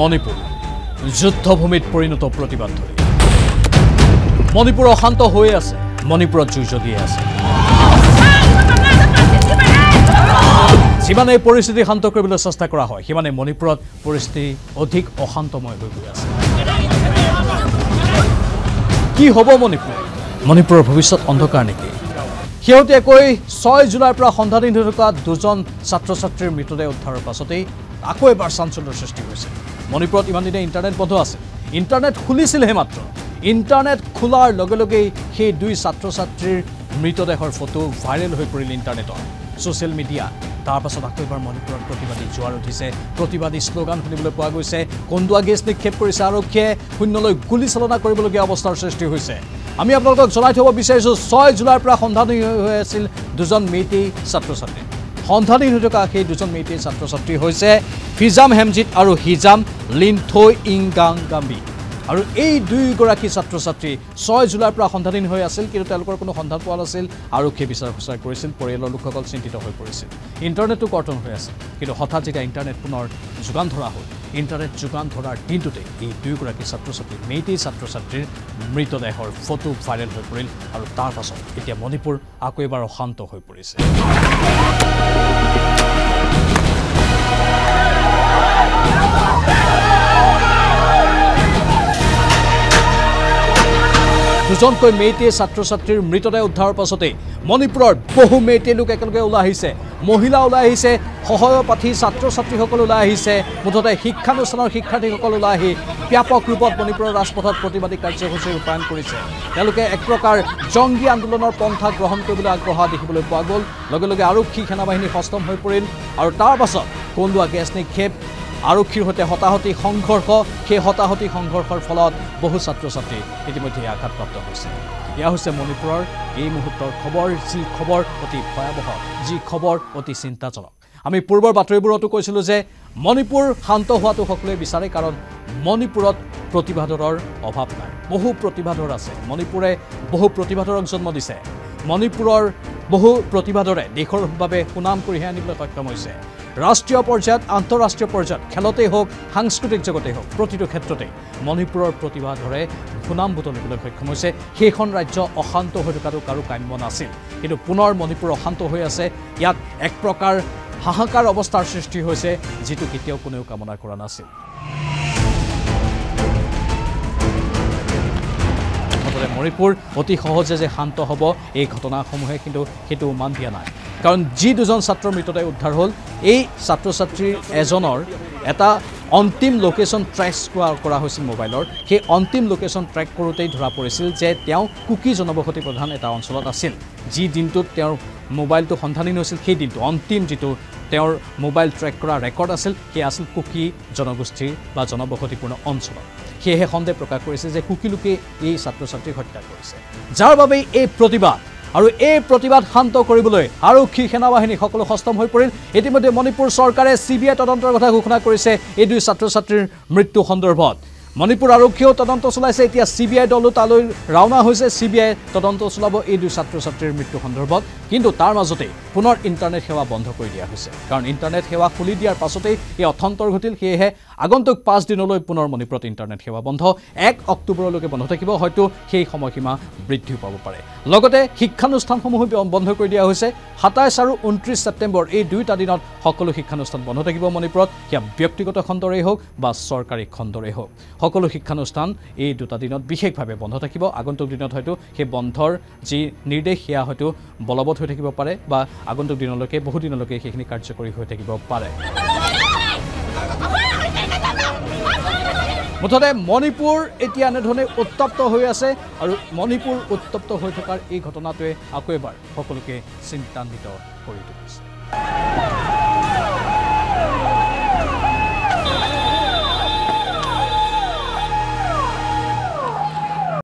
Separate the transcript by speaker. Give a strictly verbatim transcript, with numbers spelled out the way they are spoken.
Speaker 1: মণিপুৰ যুদ্ধভূমিত পৰিণত প্ৰতিবাদ ধৰি মণিপুৰ অশান্ত হৈ আছে মণিপুৰত যুঁজ দিয়ে আছে যিমানে পৰিস্থিতি শান্ত কৰিবলৈ চেষ্টা কৰা হয় সিমানে মণিপুৰত পৰিস্থিতি অধিক অশান্তময় হৈ গৈ আছে কি হ'ব মণিপুৰ মণিপুৰৰ ভৱিষ্যত অন্ধকাৰ নেকি শেহতীয়াকৈ ছয় জুলাইৰ পৰা সন্ধানহীন হৈ থকা দুজন ছাত্ৰ ছাত্ৰীৰ মৃতদেহ উদ্ধাৰৰ পাছতেই আকৌ এবাৰ চাঞ্চল্যৰ সৃষ্টি হৈছে মণিপুৰত ইমান দিনে ইণ্টাৰনেট বন্ধ আছে ইণ্টাৰনেট খুলিছিলহে মাত্ৰ ইণ্টাৰনেট খোলাৰ লগে লগেই সেই দুই ছাত্ৰ ছাত্ৰীৰ মৃতদেহৰ ফটো ভাইৰেল হৈ পৰিল ইণ্টাৰনেটত ছ'চিয়েল মিডিয়া তাৰ পাছত আকৌ এবাৰ মণিপুৰত প্ৰতিবাদী জোৱাৰ উঠিছে প্ৰতিবাদী শ্লোগান শুনিবলৈ পোৱা গৈছে কন্দুৱা গেছ নিক্ষেপ কৰিছে আৰক্ষীয়ে শূন্যলৈ গুলী চালনা কৰিবলগীয়া অৱস্থাৰ সৃষ্টি হৈছে আমি আপোনালোকক জনাই থব বিচাৰিছোঁ ছয় জুলাইৰ পৰা সন্ধানহীন হৈ আছিল দুজন মেইটেই ছাত্ৰ ছাত্ৰী সন্ধানহীন হৈ থকা সেই দুজন মেইটেই ছাত্ৰ ছাত্ৰী হৈছে ফিজাম হেমজিত আৰু হিজাম লিনথৈ ইংগাংগাম্বি আৰু এই দুইগৰাকী ছাত্ৰ ছাত্ৰী ছয় জুলাইৰ পৰা সন্ধানহীন হৈ আছিল কিন্তু তেওঁলোকৰ কোনো সন্ধান পোৱা নাছিল আৰক্ষীয়ে বিচাৰ খোচাৰ কৰিছিল পৰিয়ালৰ লোকসকল চিন্তিত হৈ পৰিছিল ইণ্টাৰনেটটো কৰ্তন হৈ আছে কিন্তু হঠাৎ যেতিয়া ইণ্টাৰনেট পুনৰ যোগান ধৰা হ'ল ইণ্টাৰনেট যোগান ধৰাৰ দিনটোতে এই দুয়োগৰাকী ছাত্ৰ ছাত্ৰী মেইটেই ছাত্ৰ ছাত্ৰীৰ মৃতদেহৰ ফটো ভাইৰেল হৈ পৰিল আৰু তাৰ পাছত এতিয়া মণিপুৰ আকৌ এবাৰ অশান্ত হৈ পৰিছে দুজনকৈ মেইটেই ছাত্ৰ ছাত্ৰীৰ মৃতদেহ উদ্ধাৰৰ পাছতে মণিপুৰৰ বহু মেইটেই লোক একেলগে ওলাই আহিছে মহিলা ওলাই আহিছে সহপাঠী ছাত্ৰ ছাত্ৰীসকল ওলাই আহিছে মুঠতে শিক্ষানুষ্ঠানৰ শিক্ষাৰ্থীসকল ওলাই আহি ব্যাপক ৰূপত মণিপুৰৰ ৰাজপথত প্ৰতিবাদী কাৰ্যসূচী ৰূপায়ণ কৰিছে তেওঁলোকে এক প্ৰকাৰ জংগী আন্দোলনৰ পন্থা গ্ৰহণ কৰিবলৈ আগ্ৰহ দেখিবলৈ পোৱা গ'ল লগে লগে আৰক্ষী সেনাবাহিনী সষ্টম হৈ পৰিল আৰু তাৰ পাছত কন্দুৱা গেছ নিক্ষেপ আৰক্ষীৰ সৈতে হতাহতি সংঘৰ্ষ সেই হতাহতি সংঘৰ্ষৰ ফলত বহু ছাত্ৰ ছাত্ৰী ইতিমধ্যে আঘাতপ্ৰাপ্ত হৈছে এয়া হৈছে মণিপুৰৰ এই মুহূৰ্তৰ খবৰ যি খবৰ অতি ভয়াৱহ যি খবৰ অতি চিন্তাজনক আমি পূৰ্বৰ বাতৰিবোৰতো কৈছিলোঁ যে মণিপুৰ শান্ত হোৱাটো সকলোৱে বিচাৰে কাৰণ মণিপুৰত প্ৰতিবাদৰৰ অভাৱ নাই বহু প্ৰতিবাদৰ আছে মণিপুৰে বহু প্ৰতিবাদৰক জন্ম দিছে মণিপুৰৰ বহু প্ৰতিবাদৰে দেশৰ বাবে সুনাম কঢ়িয়াই আনিবলৈ সক্ষম হৈছে ৰাষ্ট্ৰীয় পৰ্যায়ত আন্তঃৰাষ্ট্ৰীয় পৰ্যায়ত খেলতেই হওক সাংস্কৃতিক জগতেই হওক প্ৰতিটো ক্ষেত্ৰতে মণিপুৰৰ প্ৰতিবাদৰে সুনাম বুটলিবলৈ সক্ষম হৈছে সেইখন ৰাজ্য অশান্ত হৈ থকাটো কাৰো কাম্য নাছিল কিন্তু পুনৰ মণিপুৰ অশান্ত হৈ আছে ইয়াত এক প্ৰকাৰ হাহাকাৰ অৱস্থাৰ সৃষ্টি হৈছে যিটো কেতিয়াও কোনেও কামনা কৰা নাছিল মণিপুৰ অতি সহজে যে শান্ত হ'ব এই ঘটনাসমূহে কিন্তু সেইটো মান দিয়া নাই কাৰণ যি দুজন ছাত্ৰৰ মৃতদেহ উদ্ধাৰ হ'ল এই ছাত্ৰ ছাত্ৰীৰ এজনৰ এটা অন্তিম লোকেশ্যন ট্ৰেক কৰা হৈছিল মোবাইলৰ সেই অন্তিম লোকেশ্যন ট্ৰেক কৰোঁতেই ধৰা পৰিছিল যে তেওঁ কুকি জনবসতি প্ৰধান এটা অঞ্চলত আছিল যি দিনটোত তেওঁৰ মোবাইলটো সন্ধানহীন হৈছিল সেই দিনটো অন্তিম যিটো তেওঁৰ মোবাইল ট্ৰেক কৰা ৰেকৰ্ড আছিল সেই আছিল কুকি জনগোষ্ঠীৰ বা জনবসতিপূৰ্ণ অঞ্চলত সেয়েহে সন্দেহ প্ৰকাশ কৰিছে যে কুকি লোকে এই ছাত্ৰ ছাত্ৰীক হত্যা কৰিছে যাৰ বাবে এই প্ৰতিবাদ আৰু এই প্ৰতিবাদ শান্ত কৰিবলৈ আৰক্ষী সেনাবাহিনী সকলো সষ্টম হৈ পৰিল ইতিমধ্যে মণিপুৰ চৰকাৰে চিবিআই তদন্তৰ কথা ঘোষণা কৰিছে এই দুই ছাত্ৰ ছাত্ৰীৰ মৃত্যু সন্দৰ্ভত মণিপুৰ আৰক্ষীয়েও তদন্ত চলাইছে এতিয়া চিবিআই দলো তালৈ ৰাওনা হৈছে চিবিআই তদন্ত চলাব এই দুই ছাত্ৰ ছাত্ৰীৰ মৃত্যু সন্দৰ্ভত কিন্তু তাৰ মাজতে পুনৰ ইণ্টাৰনেট সেৱা বন্ধ কৰি দিয়া হৈছে কাৰণ ইণ্টাৰনেট সেৱা খুলি দিয়াৰ পাছতেই এই অথন্তৰ ঘটিল সেয়েহে আগন্তুক পাঁচ দিনলৈ পুনৰ মণিপুৰত ইণ্টাৰনেট সেৱা বন্ধ এক অক্টোবৰলৈকে বন্ধ থাকিব হয়তো সেই সময়সীমা বৃদ্ধি পাব পাৰে লগতে শিক্ষানুষ্ঠানসমূহ বন্ধ কৰি দিয়া হৈছে সাতাইছ আৰু ঊনত্ৰিছ ছেপ্টেম্বৰ এই দুইটা দিনত সকলো শিক্ষানুষ্ঠান বন্ধ থাকিব মণিপুৰত সেয়া ব্যক্তিগত খণ্ডৰেই হওক বা চৰকাৰী খণ্ডৰেই হওক সকলো শিক্ষানুষ্ঠান এই দুটা দিনত বিশেষভাৱে বন্ধ থাকিব আগন্তুক দিনত হয়তো সেই বন্ধৰ যি নিৰ্দেশ সেয়া হয়তো বলবৎ হৈ থাকিব পাৰে বা আগন্তুক দিনলৈকে বহু দিনলৈকে সেইখিনি কাৰ্যকৰী হৈ থাকিব পাৰে মুঠতে মণিপুৰ এতিয়া এনেধৰণে উত্তপ্ত হৈ আছে আৰু মণিপুৰ উত্তপ্ত হৈ থকাৰ এই ঘটনাটোৱে আকৌ এবাৰ সকলোকে চিন্তান্বিত কৰি তুলিছে